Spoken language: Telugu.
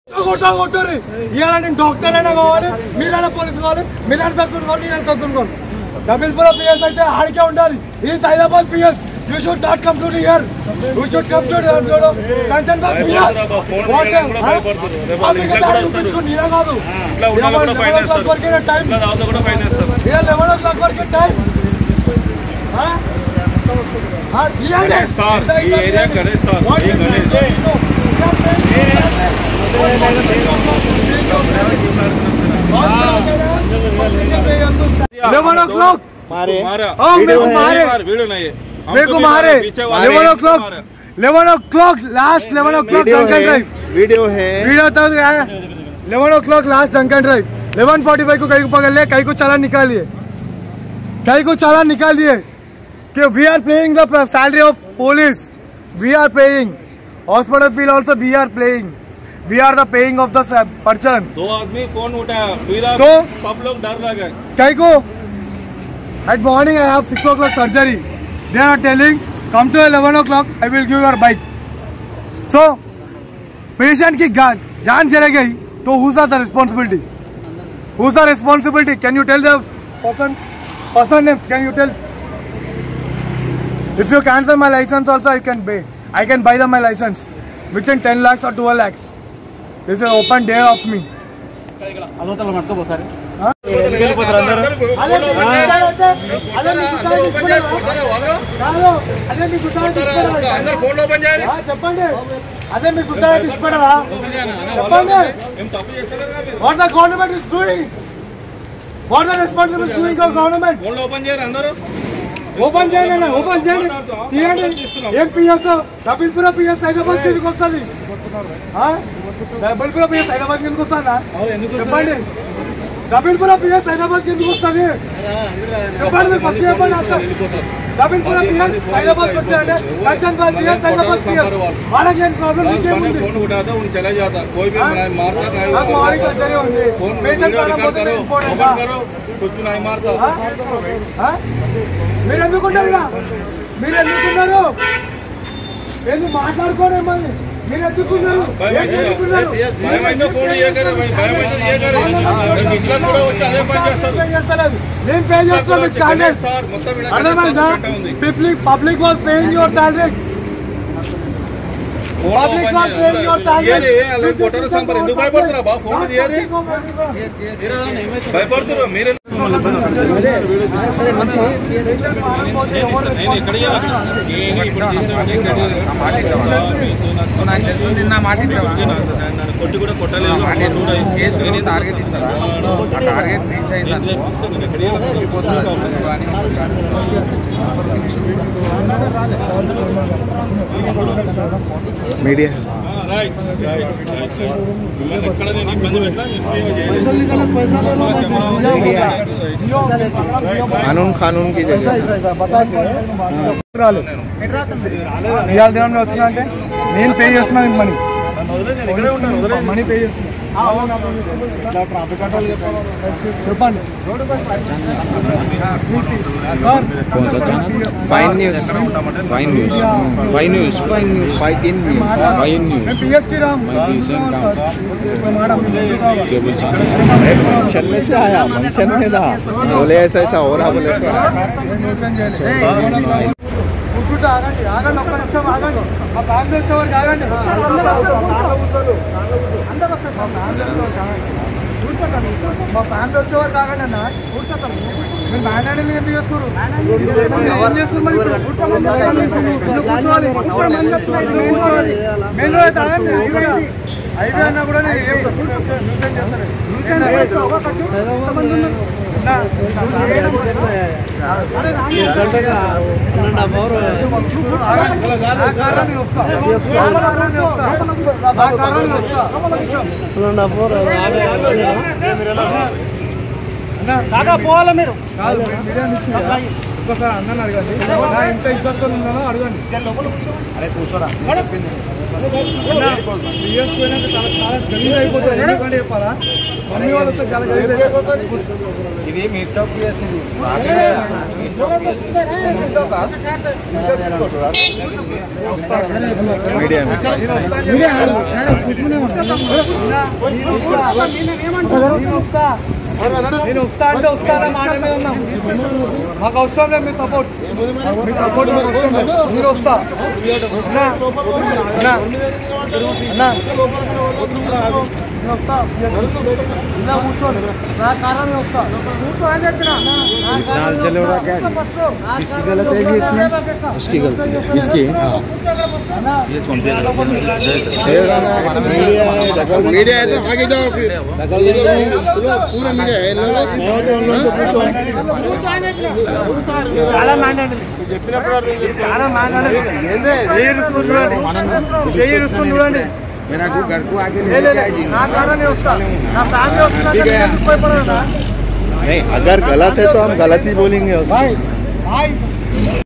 డాక్టర్ అయినా కావాలి, మీరైనా పోలీసు కావాలి, మీరైనా తక్కువ నేనైనా తక్కువ. డబిల్పురం పిఎస్ అయితే ఆడికే ఉండాలి. ఈ Hyderabad PS you should not come to here. You should come to Kanchanbagh PS. నీలా కాదు 11 o'clock వరకే టైం. 11 o'clock వరకే time. Last 11 o'clock drunken drive video है, वीडियो तो 11 o'clock लास्ट डंकन ड्राइव. 11:45 को कहीं को पकड़ लिया, कहीं को चालान निकालिए, कहीं को चालान निकालिए कि we are playing the salary of police. We are paying hospital fees also. We are playing, we are the paying of the person. 2 आदमी फोन उठाया तो सब लोग डर लगे. कहीं को at morning I have 6 o'clock surgery. They are telling come to 11 o'clock I will give your bike. तो पेशेंट की जान चले गई तो who's the responsibility? Who's the responsibility? Can you tell the person name? Can you tell? If you cancel my license also, I can buy my license within 10 lakhs or 12 lakhs. This is an open day of me. చెప్పండి, అదే మీ సుతారా తీసుకున్నారా? చెప్పండి. What the government is doing? What the responsibility is doing of government? Open చేయరు అందరూ. ఓపెన్ చేయండి, ఓపెన్ చేయండి, తీయండి. ఏం పిఎస్ డబిల్పురం పిఎస్ హైదరాబాద్ ఎందుకు వస్తుంది? డబిల్పురం పిఎస్ హైదరాబాద్ ఎందుకు వస్తుందా? చెప్పండి. డబిల్పురం పిఎస్ హైదరాబాద్ ఎందుకు వస్తుంది? చెప్పండి. మీరు ఫస్ట్ చెప్పండి. డబిల్పురం పిఎస్ హైదరాబాద్ వచ్చారంటే కంచన్బాగ్ పిఎస్ హైదరాబాద్ పిఎస్ వాళ్ళకి ఏం ప్రాబ్లం? ఇంకేముంది? మీరు ఎందుకున్నారు? మీరు ఎందుకున్నారు? ఎందుకు మాట్లాడుకోండి మళ్ళీ? మీరు ఎందుకున్నారు? నేను పే చేస్తాను చార్జెస్. అర్థమైందా? Public was paying your charges. భయపడుతున్నారు మీరే. నిన్న మాట కొట్టి కూడా కొట్టలేదు. కేసు టార్గెట్ ఇస్తారా? టార్గెట్ రీచ్ అయింది. మీడియా कानून की जगह ఇవాళ దినంలో వచ్చినా అంటే నేను పే చేస్తున్నాను మనీ పే చేస్తున్నాను. చెప్పండి. Fine news, fine news, fine news, fine news, fine news, fine news. Function में से आया, फंक्शन में था, बोले ऐसा ऐसा हो रहा, बोले కూర్చుంటే ఆగండి, ఆగండి, ఒక్క నిమిషం ఆగండి. మా ఫ్యామిలీ వచ్చేవారికి ఆగండి. మా ఫ్యామిలీ వచ్చేవారు కాగండి అన్న. కూర్చోతాం. మీరు మాట్లాడేది ఏం చేస్తారు? ఏం చేస్తారు మరి? కూర్చోవాలి. కూర్చోవాలి. మెయిన్ రోడ్ తాగండి. హైవే అన్నా కూడా నేను ఏం పోవాలా మీరు? ఒక్కసారి అన్నని అడగండి, నా ఇంత ఇజ్జత్తో ఉన్నానో అడగండి. అరే కూర్చోరా బిఎస్ పోయినాక చాలా గలీజ్ అయిపోతుంది. ఎందుకంటే చెప్పాలా, మమ్మీ వాళ్ళతో చాలా గలీజ్ అయిపోతుంది. ఇది మీరు చౌక్ చేసింది మీడియా నేను వస్తా అంటే వస్తా అనే మాట మీద ఉన్నాం. మాకు అవసరం లేదు మీ సపోర్ట్, మీ సపోర్ట్ మాకు అవసరం లేదు. మీరు వస్తా అన్నా అన్నా అన్నా నేను వస్తా ఇలా కూర్చోండి, నా కారణం వస్తా కూర్చో అని చెప్పిన. इसकी गलती है कि इसमें उसकी गलती है इसकी मीडिया है तो आगे जाओ फिर पूरा मीडिया है చాలా మ్యాండేట్ చాలా మ్యాండేట్ చేయిస్తుంది చూడండి. నా కారణం వస్తా, నా ఫ్యామిలీ వస్తున్నా. नहीं अगर गलत है तो हम गलत ही बोलेंगे